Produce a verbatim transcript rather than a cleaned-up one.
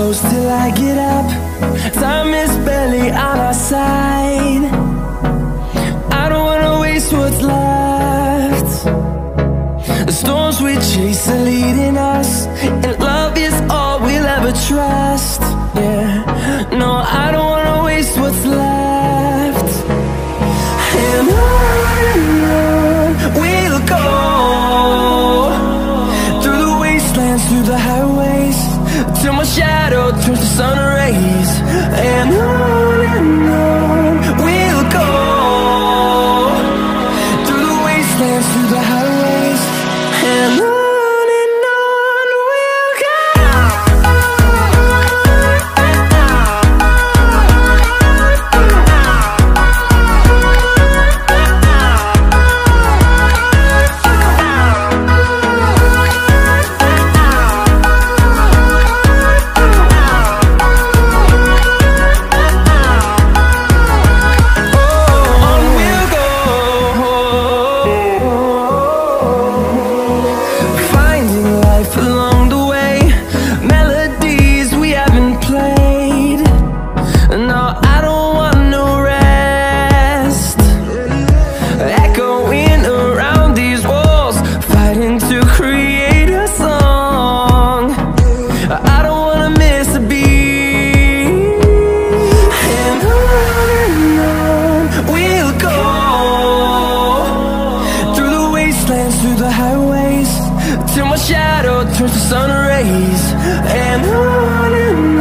close till I get up. Time is barely on our side. I don't wanna waste what's left. The storms we chase are leading us, and love is all we'll ever trust. Yeah, no, I don't wanna waste what's left. And on and on we'll go, through the wastelands, through the highways, till my shadow turns to sun rays. And on and on we'll go, through the wastelands, through the highways, and on. Through the highways, till my shadow turns to sun rays. And on and on